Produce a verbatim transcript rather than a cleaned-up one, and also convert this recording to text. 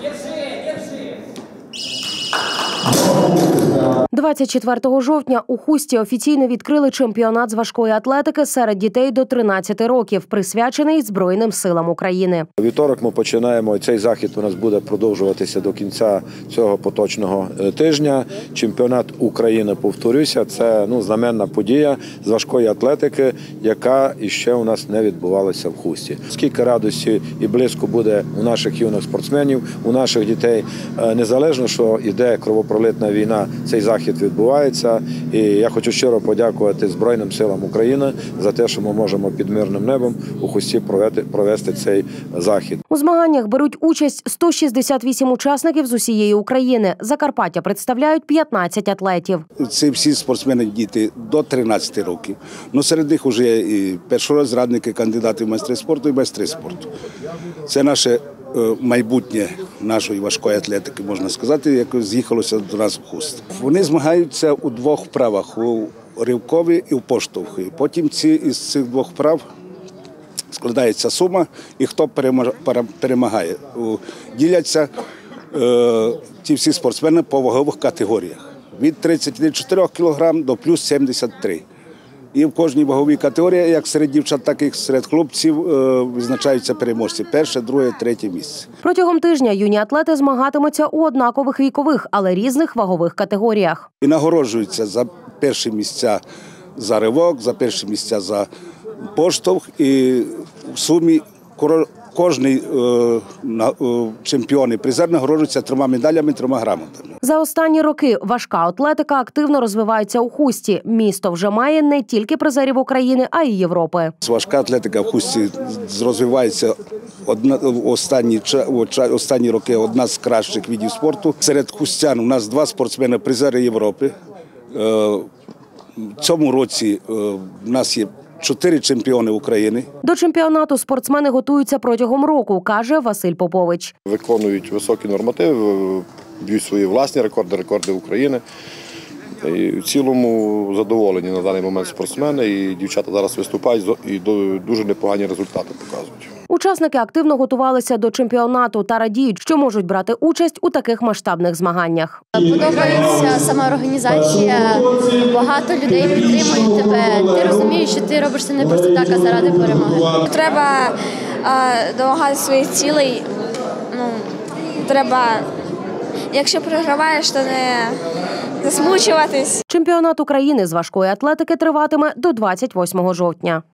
двадцять четвертого жовтня у Хусті офіційно відкрили чемпіонат з важкої атлетики серед дітей до тринадцяти років, присвячений Збройним силам України. У вівторок ми починаємо, цей захід у нас буде продовжуватися до кінця цього поточного тижня. Чемпіонат України, повторюся, це ну, знаменна подія з важкої атлетики, яка іще у нас не відбувалася в Хусті. Скільки радості і близько буде у наших юних спортсменів, у наших дітей, незалежно, що йде кровопролитна війна, цей захід відбувається. І я хочу щиро подякувати Збройним силам України за те, що ми можемо під мирним небом у Хусті провести цей захід. У змаганнях беруть участь сто шістдесят вісім учасників з усієї України. Закарпаття представляють п'ятнадцять атлетів. Це всі спортсмени діти до тринадцяти років. Ну, серед них вже є і першорозрядники, кандидати в майстри спорту і майстри спорту. Це наше майбутнє нашої важкої атлетики, можна сказати, яке з'їхалося до нас в Хуст. Вони змагаються у двох вправах – у ривкові і у поштовхи. Потім ці, із цих двох вправ складається сума, і хто перемагає. Діляться е, ті всі спортсмени по вагових категоріях. Від тридцяти чотирьох кілограм до плюс сімдесят три. І в кожній ваговій категорії, як серед дівчат, так і серед хлопців, визначаються переможці. Перше, друге, третє місце. Протягом тижня юні атлети змагатимуться у однакових вікових, але різних вагових категоріях. І нагороджуються за перші місця за ривок, за перші місця за поштовх. І в сумі кожний чемпіон і призер нагороджується трьома медалями, трьома грамотами. За останні роки важка атлетика активно розвивається у Хусті. Місто вже має не тільки призерів України, а й Європи. Важка атлетика в Хусті розвивається одна, останні, останні роки одна з кращих видів спорту. Серед хустян у нас два спортсмени призери Європи. В цьому році у нас є чотири чемпіони України. До чемпіонату спортсмени готуються протягом року, каже Василь Попович. Виконують високі нормативи, б'ють свої власні рекорди, рекорди України. І в цілому задоволені на даний момент спортсмени, і дівчата зараз виступають і дуже непогані результати показують. Учасники активно готувалися до чемпіонату та радіють, що можуть брати участь у таких масштабних змаганнях. Подобається сама організація, багато людей підтримують тебе. Ти розумієш, що ти робиш це не просто так, а заради перемоги. Треба домагатися своїх цілей. Ну, треба, якщо програваєш, то не засмучуватись. Чемпіонат України з важкої атлетики триватиме до двадцять восьмого жовтня.